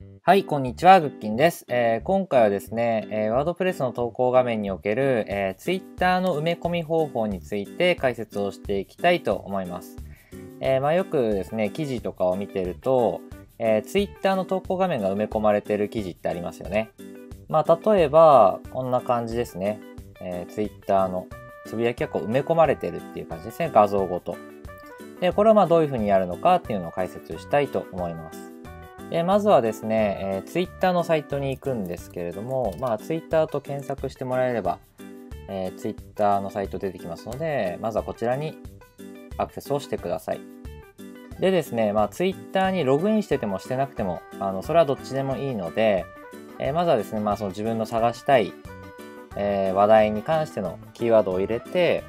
はい、こんにちは、グッキンです。今回はですね、ワードプレスの投稿画面における、Twitter の埋め込み方法について解説をしていきたいと思います。よくですね、記事とかを見てると、Twitter の投稿画面が埋め込まれている記事ってありますよね。例えば、こんな感じですね。Twitter のつぶやきが埋め込まれてるっていう感じですね、画像ごと。で、これはどういうふうにやるのかっていうのを解説したいと思います。まずはですね、Twitter のサイトに行くんですけれども、Twitter と検索してもらえれば、Twitter のサイト出てきますので、まずはこちらにアクセスをしてください。でですね、Twitter にログインしててもしてなくても、それはどっちでもいいので、まずはですね、その自分の探したい、話題に関してのキーワードを入れて、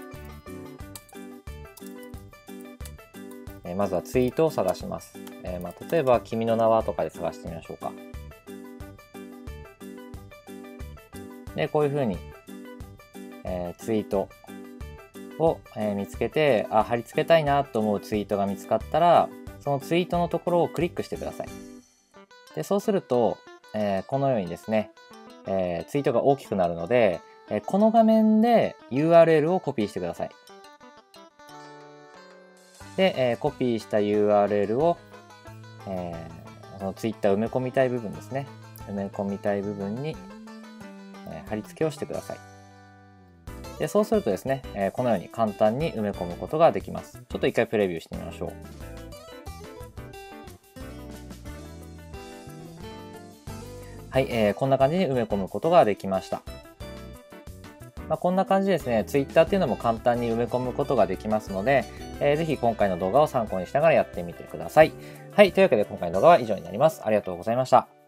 まずはツイートを探します。例えば、君の名はとかで探してみましょうか。で、こういうふうに、ツイートを、見つけて、貼り付けたいなと思うツイートが見つかったら、そのツイートのところをクリックしてください。で、そうすると、このようにですね、ツイートが大きくなるので、この画面で URL をコピーしてください。で、コピーした URL を、その Twitter 埋め込みたい部分ですね。埋め込みたい部分に、貼り付けをしてください。で、そうするとですね、このように簡単に埋め込むことができます。ちょっと一回プレビューしてみましょう。はい、こんな感じに埋め込むことができました。こんな感じですね、Twitter っていうのも簡単に埋め込むことができますので、ぜひ今回の動画を参考にしながらやってみてください。はい、というわけで今回の動画は以上になります。ありがとうございました。